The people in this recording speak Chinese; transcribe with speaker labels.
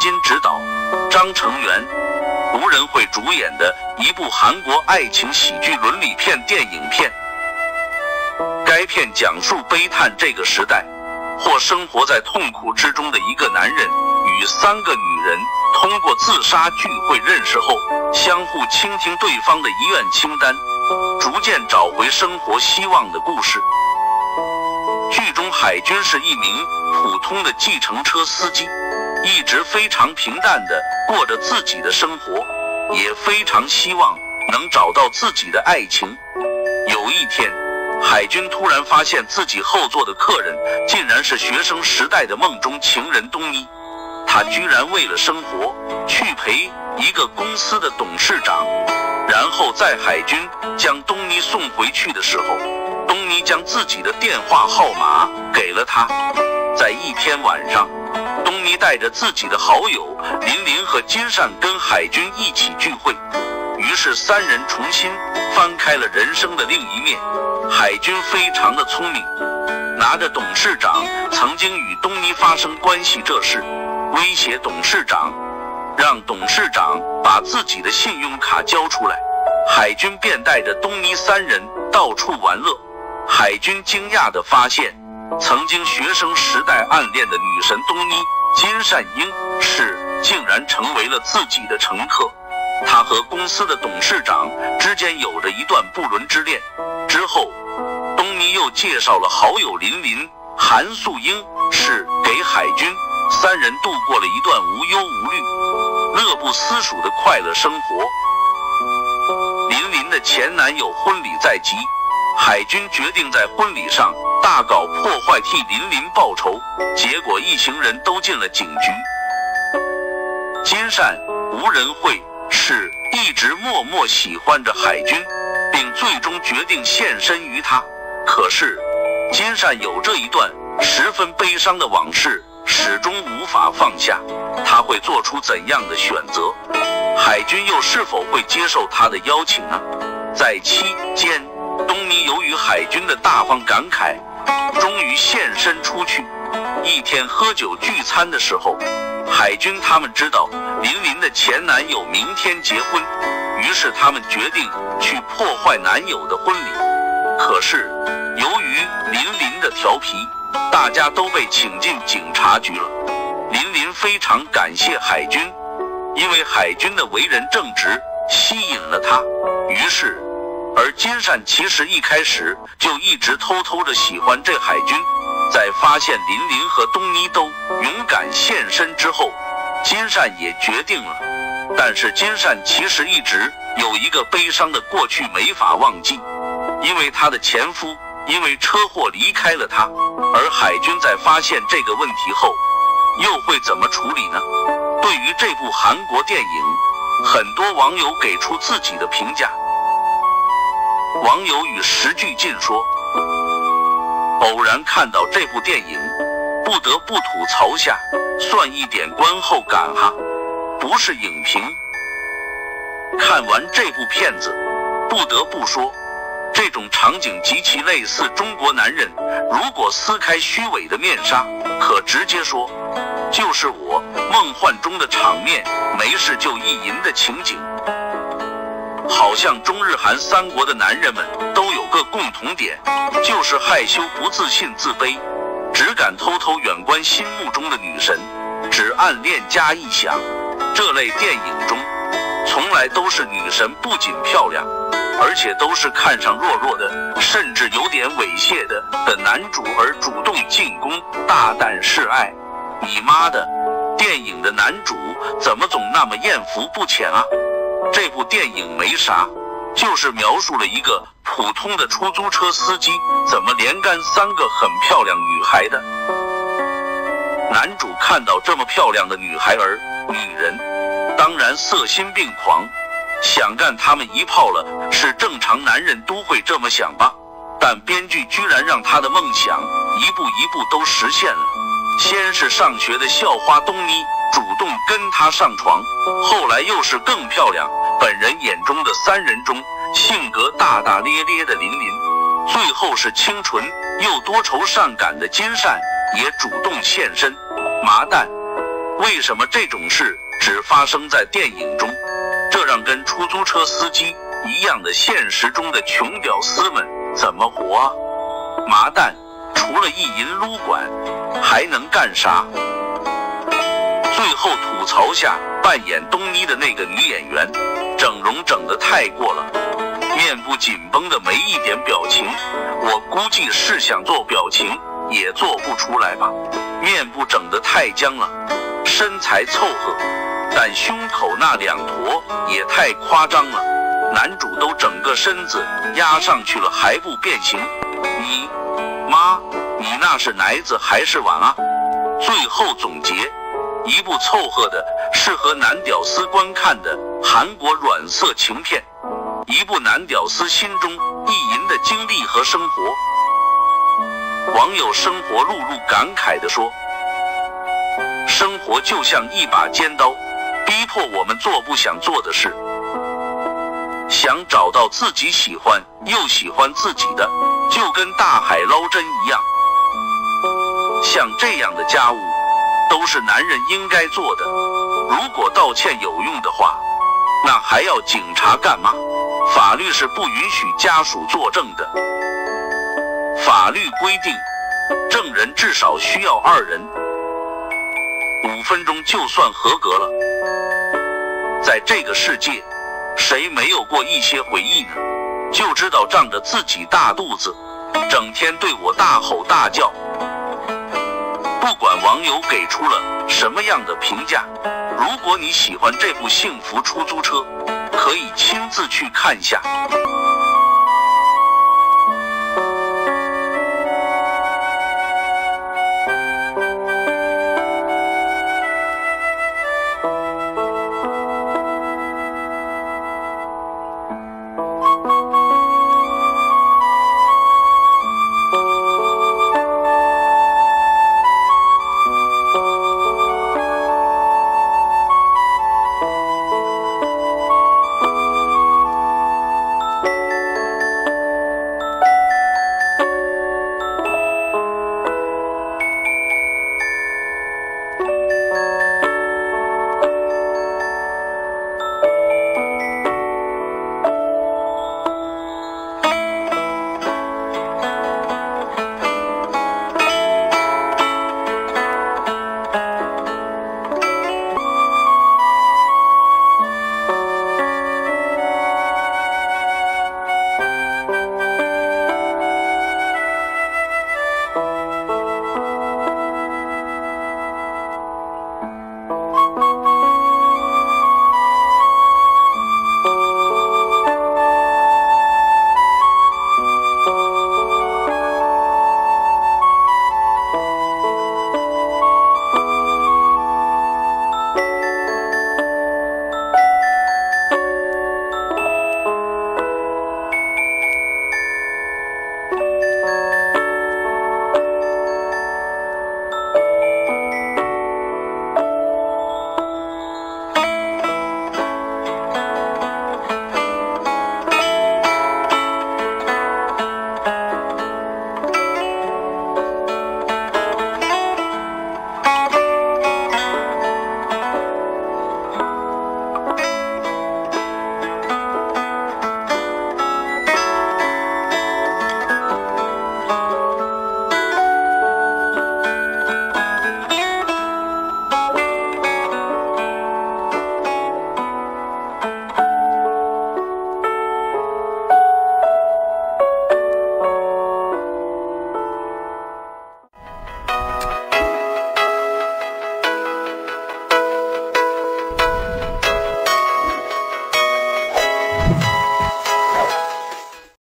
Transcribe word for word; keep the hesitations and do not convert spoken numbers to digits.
Speaker 1: 金执导，张成元、吴仁慧主演的一部韩国爱情喜剧伦理片电影片。该片讲述悲叹这个时代或生活在痛苦之中的一个男人与三个女人通过自杀聚会认识后，相互倾听对方的遗愿清单，逐渐找回生活希望的故事。剧中海军是一名普通的计程车司机，一直非常平淡地过着自己的生活，也非常希望能找到自己的爱情。有一天，海军突然发现自己后座的客人竟然是学生时代的梦中情人东尼。他居然为了生活去陪一个公司的董事长，然后在海军将东尼送回去的时候，东尼将自己的电话号码给了他。在一天晚上，东尼带着自己的好友林林和金善跟海军一起聚会，于是三人重新翻开了人生的另一面。海军非常的聪明，拿着董事长曾经与东尼发生关系这事威胁董事长，让董事长把自己的信用卡交出来。海军便带着东尼三人到处玩乐。海军惊讶地发现，曾经学生时代暗恋的女神东尼金善英是竟然成为了自己的乘客。他和公司的董事长之间有着一段不伦之恋。之后，东尼又介绍了好友林林、韩素英是给海军，三人度过了一段无忧无虑、乐不思蜀的快乐生活。林林的前男友婚礼在即，海军决定在婚礼上大搞破坏替林林报仇，结果一行人都进了警局。金善、吴仁慧是一直默默喜欢着海军，并最终决定献身于他。可是金善有这一段十分悲伤的往事，始终无法放下。他会做出怎样的选择？海军又是否会接受他的邀请呢？在期间，东尼由于海军的大方感慨，终于现身出去。一天喝酒聚餐的时候，海军他们知道林林的前男友明天结婚，于是他们决定去破坏男友的婚礼。可是由于林林的调皮，大家都被请进警察局了。林林非常感谢海军，因为海军的为人正直吸引了他。于是而金善其实一开始就一直偷偷的喜欢这海军。在发现林林和东尼都勇敢现身之后，金善也决定了。但是金善其实一直有一个悲伤的过去没法忘记，因为她的前夫因为车祸离开了她。而海军在发现这个问题后，又会怎么处理呢？对于这部韩国电影，很多网友给出自己的评价。网友与石巨进说，偶然看到这部电影，不得不吐槽下，算一点观后感哈，不是影评。看完这部片子，不得不说，这种场景极其类似中国男人如果撕开虚伪的面纱，可直接说就是我梦幻中的场面，没事就意淫的情景。好像中日韩三国的男人们都有个共同点，就是害羞、不自信、自卑，只敢偷偷远观心目中的女神，只暗恋加臆想。这类电影中从来都是女神不仅漂亮，而且都是看上弱弱的，甚至有点猥亵的的男主而主动进攻，大胆示爱。你妈的，电影的男主怎么总那么艳福不浅啊？这部电影没啥，就是描述了一个普通的出租车司机怎么连干三个很漂亮女孩的。男主看到这么漂亮的女孩儿女人，当然色心病狂，想干他们一炮了，是正常男人都会这么想吧。但编剧居然让他的梦想一步一步都实现了。先是上学的校花东尼主动跟他上床，后来又是更漂亮，本人眼中的三人中性格大大咧咧的林林，最后是清纯又多愁善感的金善也主动现身。麻蛋， 为什么这种事只发生在电影中？这让跟出租车司机一样的现实中的穷屌丝们怎么活啊？麻蛋，除了意淫撸管，还能干啥？最后吐槽下扮演东妮的那个女演员，整容整得太过了，面部紧绷的没一点表情，我估计是想做表情也做不出来吧。面部整得太僵了，身材凑合，但胸口那两坨也太夸张了，男主都整个身子压上去了还不变形，你妈，你那是奶子还是碗啊？最后总结，一部凑合的适合男屌丝观看的韩国软色情片，一部男屌丝心中意淫的经历和生活。网友生活露露感慨地说，生活就像一把尖刀，逼迫我们做不想做的事。想找到自己喜欢又喜欢自己的，就跟大海捞针一样。像这样的家务都是男人应该做的，如果道歉有用的话，那还要警察干嘛？法律是不允许家属作证的。法律规定，证人至少需要二人，五分钟就算合格了。在这个世界，谁没有过一些回忆呢？就知道仗着自己大肚子，整天对我大吼大叫。不管网友给出了什么样的评价，如果你喜欢这部《幸福出租车》，可以亲自去看下。